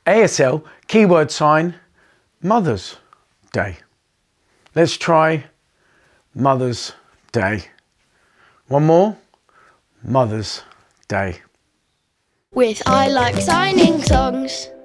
ASL keyword sign Mother's Day. Let's try Mother's Day. One more. Mother's Day. With I like signing songs.